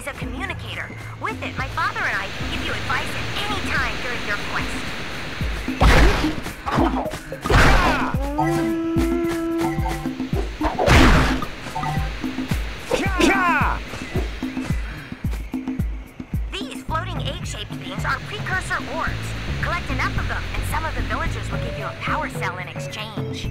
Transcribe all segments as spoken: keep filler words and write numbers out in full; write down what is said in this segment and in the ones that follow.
is a communicator. With it, my father and I can give you advice at any time during your quest. These floating egg-shaped things are precursor orbs. Collect enough of them, and some of the villagers will give you a power cell in exchange.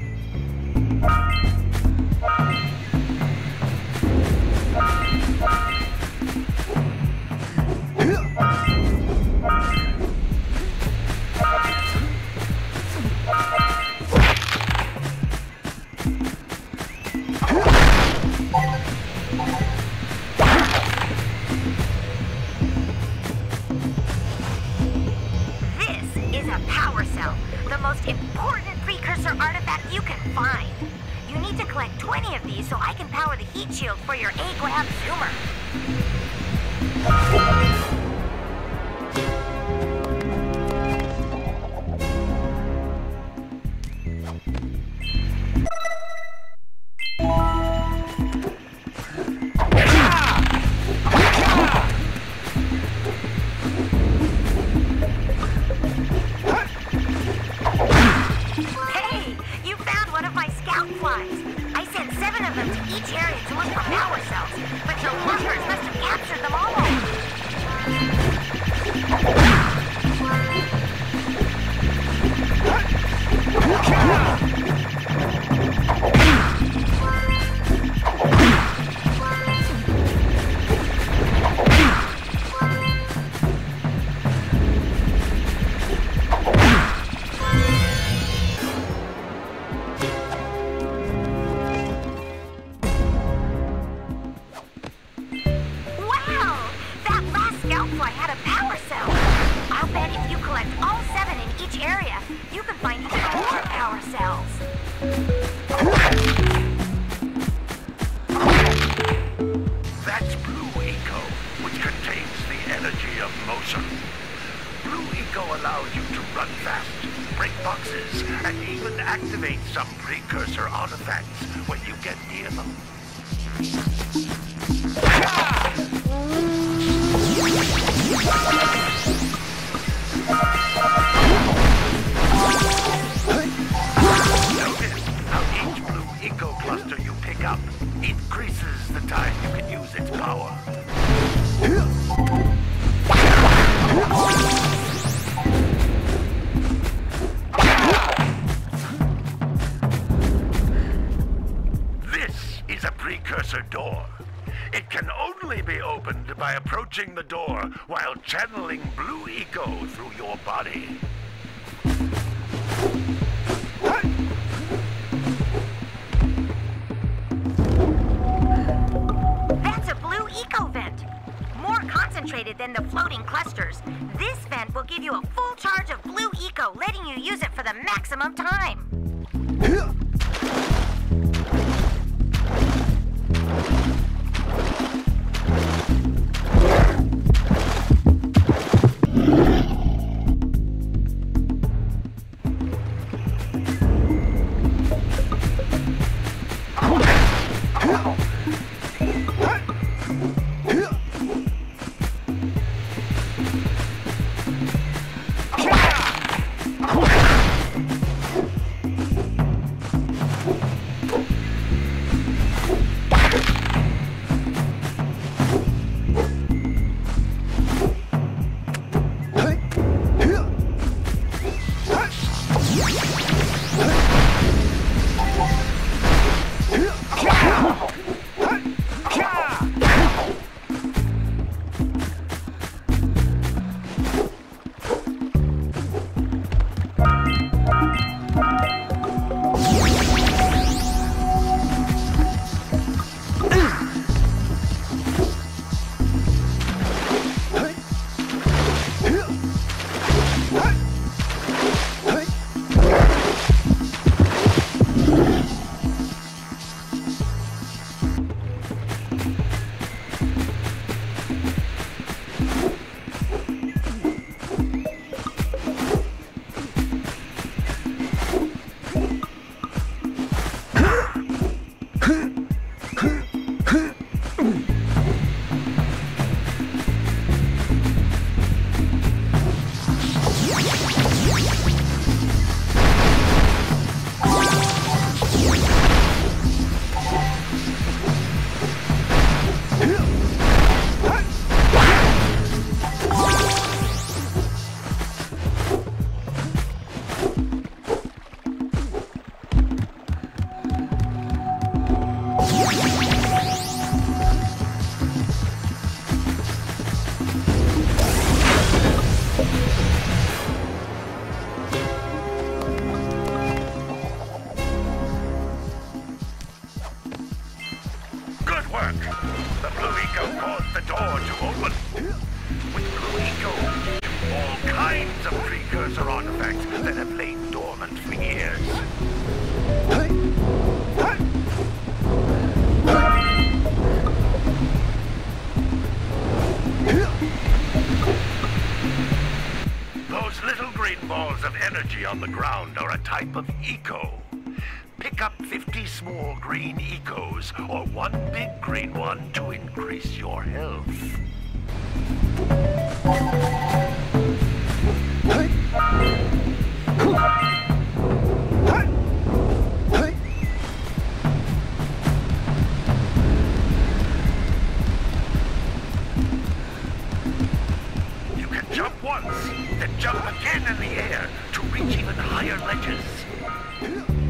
twenty of these so I can power the heat shield for your A-Grab Zoomer. The door while channeling Blue Eco through your body. That's a Blue Eco vent. More concentrated than the floating clusters. This vent will give you a full charge of Blue Eco, letting you use it for the maximum time. precursor artifacts that have lain dormant for years. Those little green balls of energy on the ground are a type of eco. Pick up fifty small green ecos, or one big green one to increase your health. You can jump once, then jump again in the air to reach even higher ledges.